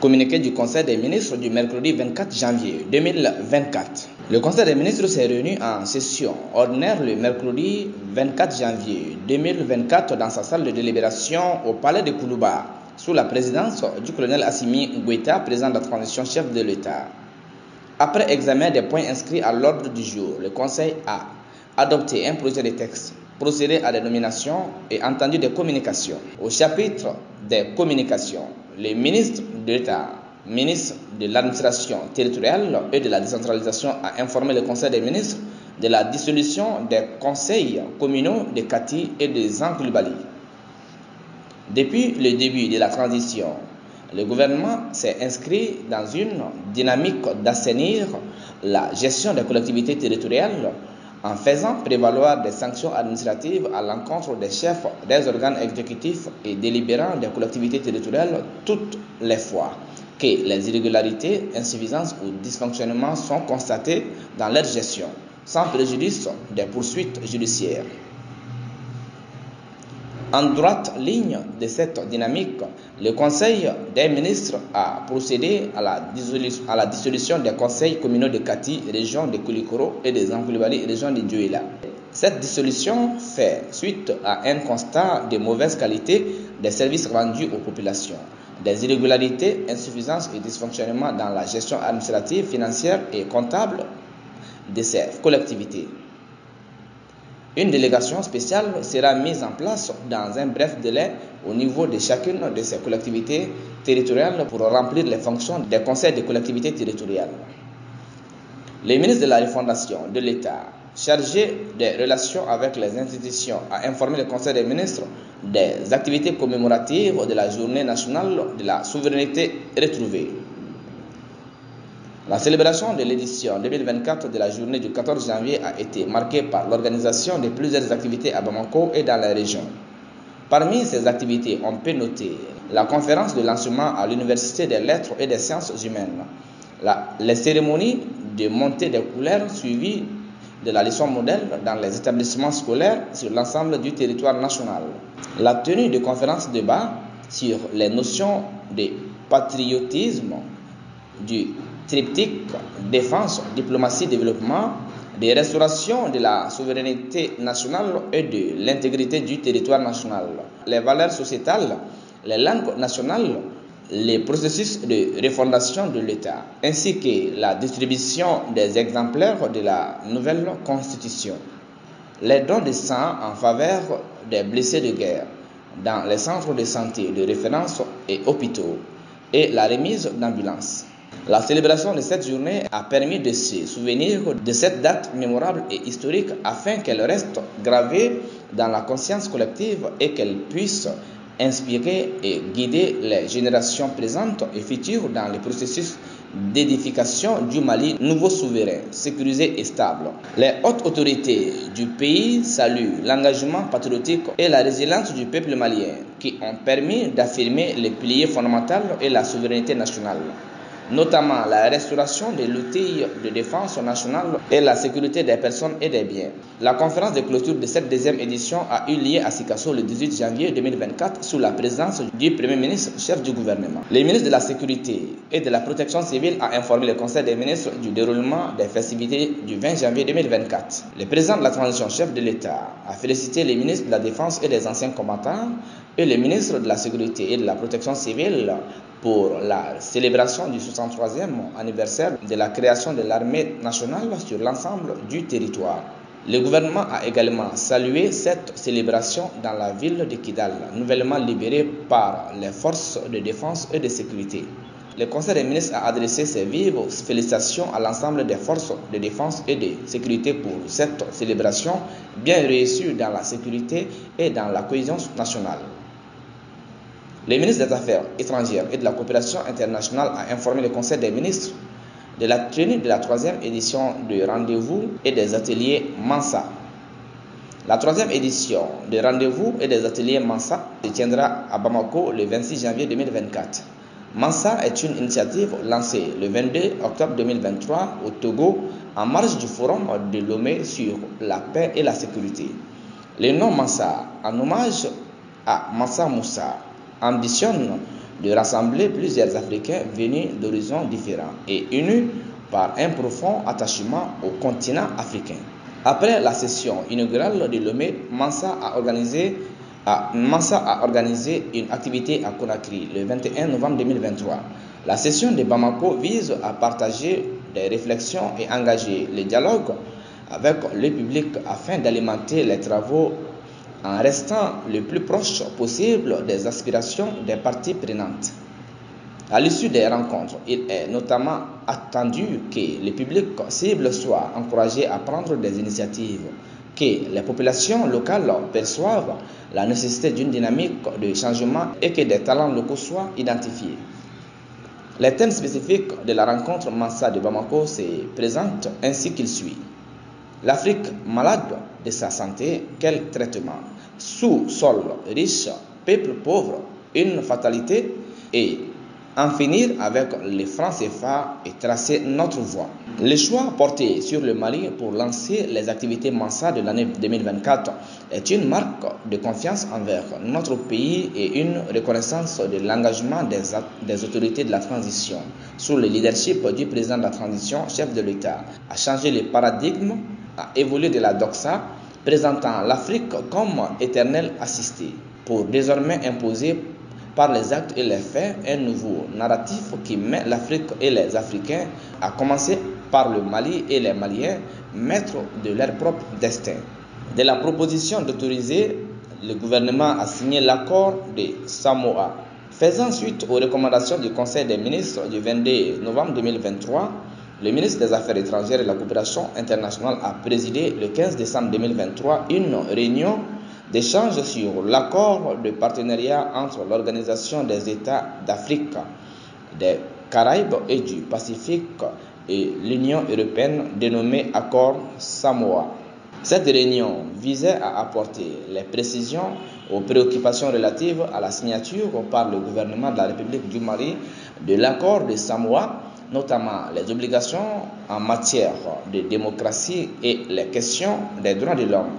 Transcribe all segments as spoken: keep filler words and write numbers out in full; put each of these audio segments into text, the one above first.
Communiqué du Conseil des ministres du mercredi vingt-quatre janvier deux mille vingt-quatre. Le Conseil des ministres s'est réuni en session ordinaire le mercredi vingt-quatre janvier deux mille vingt-quatre dans sa salle de délibération au palais de Koulouba, sous la présidence du colonel Assimi Goïta, président de la transition, chef de l'État. Après examen des points inscrits à l'ordre du jour, le Conseil a adopté un projet de texte, procédé à des nominations et entendu des communications. Au chapitre des communications, le ministre de l'État, ministre de l'administration territoriale et de la décentralisation a informé le Conseil des ministres de la dissolution des conseils communaux de Kati et de Zankoulibaly. Depuis le début de la transition, le gouvernement s'est inscrit dans une dynamique d'assainir la gestion des collectivités territoriales en faisant prévaloir des sanctions administratives à l'encontre des chefs des organes exécutifs et délibérants des collectivités territoriales toutes les fois que les irrégularités, insuffisances ou dysfonctionnements sont constatés dans leur gestion, sans préjudice des poursuites judiciaires. En droite ligne de cette dynamique, le Conseil des ministres a procédé à la, à la dissolution des conseils communaux de Kati, région de Koulikoro, et de Zankoulibaly, région de Dioula. Cette dissolution fait suite à un constat de mauvaise qualité des services rendus aux populations, des irrégularités, insuffisances et dysfonctionnements dans la gestion administrative, financière et comptable de ces collectivités. Une délégation spéciale sera mise en place dans un bref délai au niveau de chacune de ces collectivités territoriales pour remplir les fonctions des conseils des collectivités territoriales. Le ministre de la Refondation de l'État, chargé des relations avec les institutions, a informé le Conseil des ministres des activités commémoratives de la Journée nationale de la souveraineté retrouvée. La célébration de l'édition deux mille vingt-quatre de la journée du quatorze janvier a été marquée par l'organisation de plusieurs activités à Bamako et dans la région. Parmi ces activités, on peut noter la conférence de lancement à l'Université des lettres et des sciences humaines, la, les cérémonies de montée des couleurs suivies de la leçon modèle dans les établissements scolaires sur l'ensemble du territoire national, la tenue de conférences débat sur les notions de patriotisme, du triptyque défense, diplomatie, développement, de restauration de la souveraineté nationale et de l'intégrité du territoire national, les valeurs sociétales, les langues nationales, les processus de refondation de l'État, ainsi que la distribution des exemplaires de la nouvelle constitution, les dons de sang en faveur des blessés de guerre dans les centres de santé de référence et hôpitaux et la remise d'ambulances. La célébration de cette journée a permis de se souvenir de cette date mémorable et historique afin qu'elle reste gravée dans la conscience collective et qu'elle puisse inspirer et guider les générations présentes et futures dans le processus d'édification du Mali nouveau souverain, sécurisé et stable. Les hautes autorités du pays saluent l'engagement patriotique et la résilience du peuple malien qui ont permis d'affirmer les piliers fondamentaux et la souveraineté nationale, notamment la restauration de l'outil de défense nationale et la sécurité des personnes et des biens. La conférence de clôture de cette deuxième édition a eu lieu à Sikasso le dix-huit janvier deux mille vingt-quatre sous la présidence du Premier ministre, chef du gouvernement. Le ministre de la Sécurité et de la Protection civile a informé le Conseil des ministres du déroulement des festivités du vingt janvier deux mille vingt-quatre. Le président de la transition, chef de l'État, a félicité les ministres de la Défense et des anciens combattants et le ministre de la Sécurité et de la Protection civile pour la célébration du soixante-troisième anniversaire de la création de l'armée nationale sur l'ensemble du territoire. Le gouvernement a également salué cette célébration dans la ville de Kidal, nouvellement libérée par les forces de défense et de sécurité. Le Conseil des ministres a adressé ses vives félicitations à l'ensemble des forces de défense et de sécurité pour cette célébration bien réussie dans la sécurité et dans la cohésion nationale. Le ministre des Affaires étrangères et de la coopération internationale a informé le Conseil des ministres de la tenue de la troisième édition du rendez-vous et des ateliers Mansa. La troisième édition des rendez-vous et des ateliers Mansa se tiendra à Bamako le vingt-six janvier deux mille vingt-quatre. Mansa est une initiative lancée le vingt-deux octobre deux mille vingt-trois au Togo en marge du forum de Lomé sur la paix et la sécurité. Le nom Mansa, en hommage à Mansa Moussa, ambitionne de rassembler plusieurs Africains venus d'horizons différents et unis par un profond attachement au continent africain. Après la session inaugurale de Lomé, Mansa a organisé, a, Mansa a organisé une activité à Conakry le vingt et un novembre deux mille vingt-trois. La session de Bamako vise à partager des réflexions et engager le dialogue avec le public afin d'alimenter les travaux en restant le plus proche possible des aspirations des parties prenantes. À l'issue des rencontres, il est notamment attendu que le public cible soit encouragé à prendre des initiatives, que les populations locales perçoivent la nécessité d'une dynamique de changement et que des talents locaux soient identifiés. Les thèmes spécifiques de la rencontre Mansa de Bamako se présentent ainsi qu'il suit. L'Afrique malade de sa santé, quel traitement? Sous-sol riche, peuple pauvre, une fatalité, et en finir avec les francs C F A et tracer notre voie. Le choix porté sur le Mali pour lancer les activités Mansa de l'année deux mille vingt-quatre est une marque de confiance envers notre pays et une reconnaissance de l'engagement des, des autorités de la transition sous le leadership du président de la transition, chef de l'État, à changer le paradigme, à évoluer de la doxa, présentant l'Afrique comme éternel assisté, pour désormais imposer par les actes et les faits un nouveau narratif qui met l'Afrique et les Africains, à commencer par le Mali et les Maliens, maîtres de leur propre destin. De la proposition d'autoriser le gouvernement à signer l'accord de Samoa, faisant suite aux recommandations du Conseil des ministres du vingt-deux novembre deux mille vingt-trois, le ministre des Affaires étrangères et de la coopération internationale a présidé le quinze décembre deux mille vingt-trois une réunion d'échange sur l'accord de partenariat entre l'Organisation des États d'Afrique, des Caraïbes et du Pacifique et l'Union européenne dénommé Accord Samoa. Cette réunion visait à apporter les précisions aux préoccupations relatives à la signature par le gouvernement de la République du Mali de l'accord de Samoa, notamment les obligations en matière de démocratie et les questions des droits de l'homme,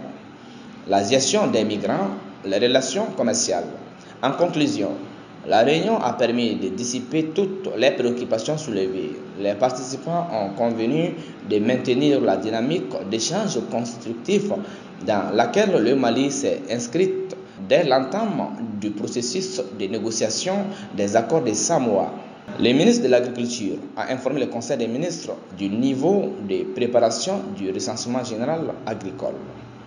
la gestion des migrants, les relations commerciales. En conclusion, la réunion a permis de dissiper toutes les préoccupations soulevées. Les participants ont convenu de maintenir la dynamique d'échange constructif dans laquelle le Mali s'est inscrit dès l'entame du processus de négociation des accords de Samoa. Le ministre de l'Agriculture a informé le Conseil des ministres du niveau de préparation du recensement général agricole.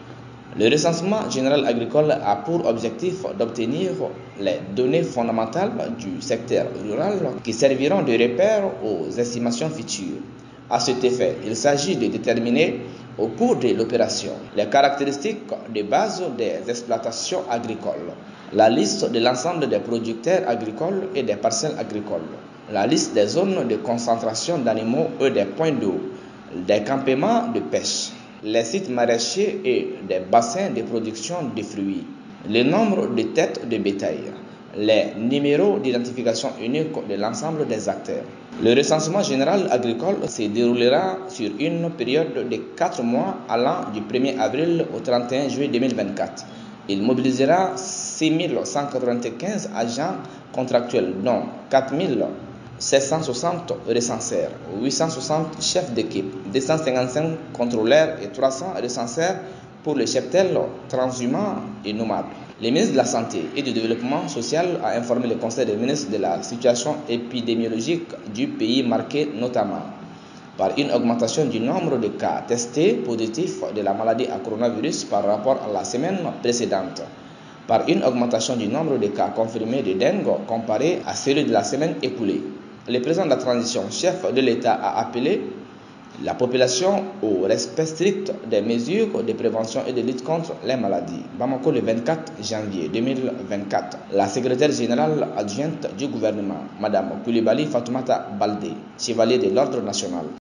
Le recensement général agricole a pour objectif d'obtenir les données fondamentales du secteur rural qui serviront de repère aux estimations futures. À cet effet, il s'agit de déterminer au cours de l'opération les caractéristiques de base des exploitations agricoles, la liste de l'ensemble des producteurs agricoles et des parcelles agricoles, la liste des zones de concentration d'animaux et des points d'eau, des campements de pêche, les sites maraîchers et des bassins de production de fruits, le nombre de têtes de bétail, les numéros d'identification unique de l'ensemble des acteurs. Le recensement général agricole se déroulera sur une période de quatre mois allant du premier avril au trente et un juillet deux mille vingt-quatre. Il mobilisera six mille cent quatre-vingt-quinze agents contractuels, dont quatre mille sept cent soixante recenseurs, huit cent soixante chefs d'équipe, deux cent cinquante-cinq contrôleurs et trois cents recenseurs pour les cheptels transhumants et nomades. Le ministre de la Santé et du Développement social a informé le Conseil des ministres de la situation épidémiologique du pays, marquée notamment par une augmentation du nombre de cas testés positifs de la maladie à coronavirus par rapport à la semaine précédente, par une augmentation du nombre de cas confirmés de dengue comparé à celui de la semaine écoulée. Le président de la transition, chef de l'État, a appelé la population au respect strict des mesures de prévention et de lutte contre les maladies. Bamako, le vingt-quatre janvier deux mille vingt-quatre. La secrétaire générale adjointe du gouvernement, Madame Coulibaly Fatoumata Baldé, chevalier de l'Ordre national.